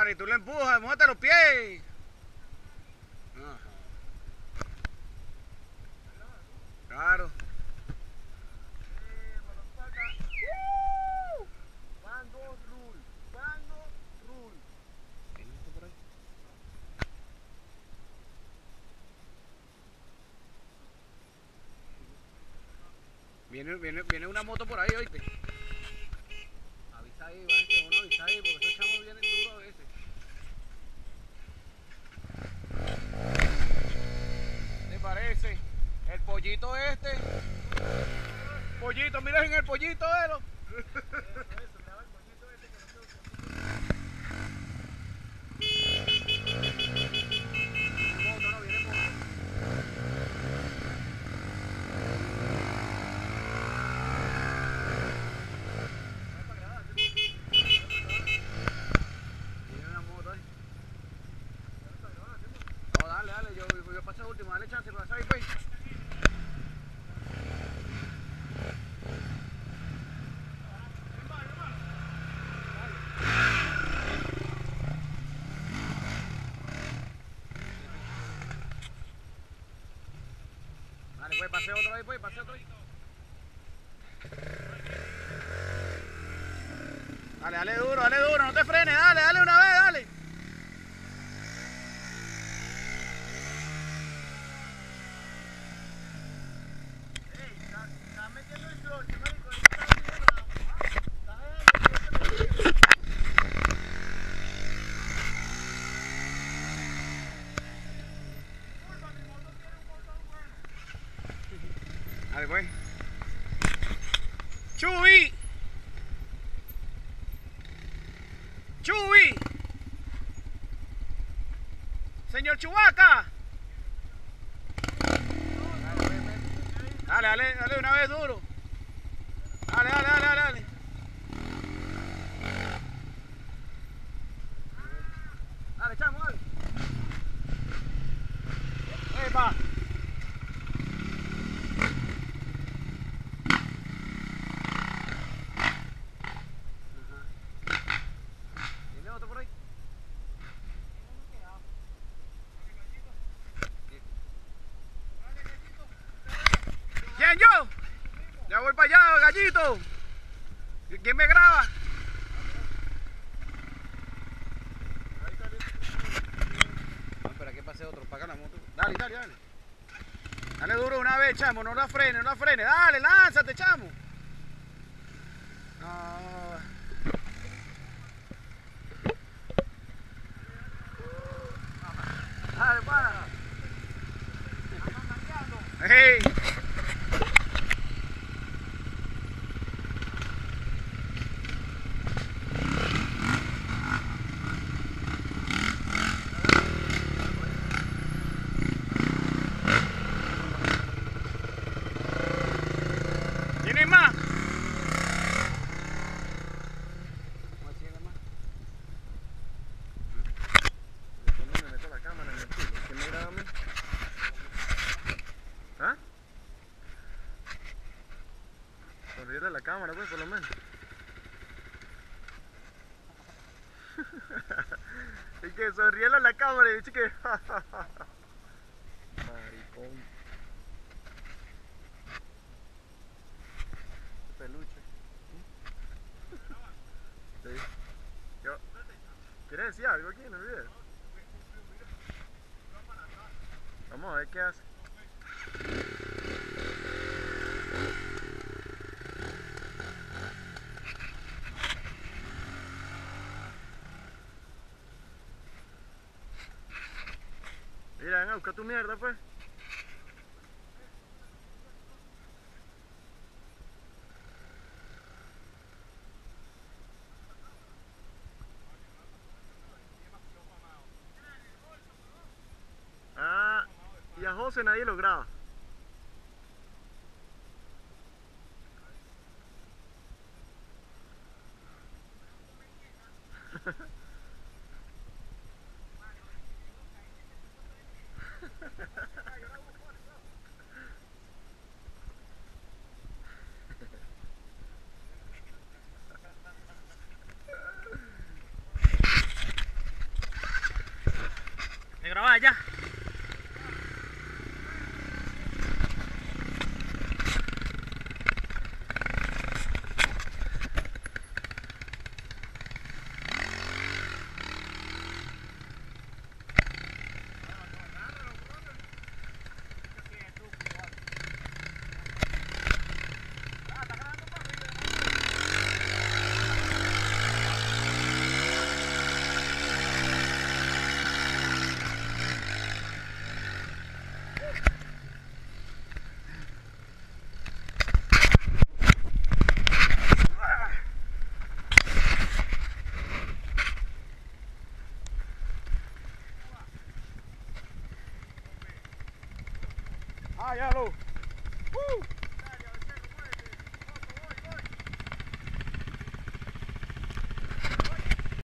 Dale, tú lo empujas, mójate los pies. Ajá. Claro. Viene una moto por ahí, oíste. Avisa ahí, bájate uno, avisa ahí, porque esos chamos vienen duros a veces. ¿Te parece? El pollito este. Pollito, mira en el pollito, Elo. Yo paso último, dale chance, pasa ahí, pues. Dale, pues, pase otro ahí, pues, pase otro ahí. Dale duro, no te frenes, dale una vez, dale. Dale, pues. ¡Chubi! ¡Chubi! ¡Señor Chubaca! Dale una vez duro. Dale. Dale, chamo, dale. ¡Epa! ¿Tiene otro por ahí? ¿Quién, yo? Ya voy para allá, gallito. ¿Quién me graba? No, espera que pase otro, paga la moto. Dale. Dale duro una vez, chamo, no la frene. Dale, lánzate, chamo. No. Dale, para. Hey. ¿Tienes más? Me meto la cámara en el culo. ¿Quién me graba a mí? ¿Ah? Sonríele a la cámara, pues, por lo menos. Y que sonríele a la cámara y dice que... Maricón. Peluche. Sí. ¿Quieres decir algo aquí en el video? Vamos a ver qué hace. Mira, ven a buscar tu mierda, pues. Ah, y a José nadie lo graba. Váyalo.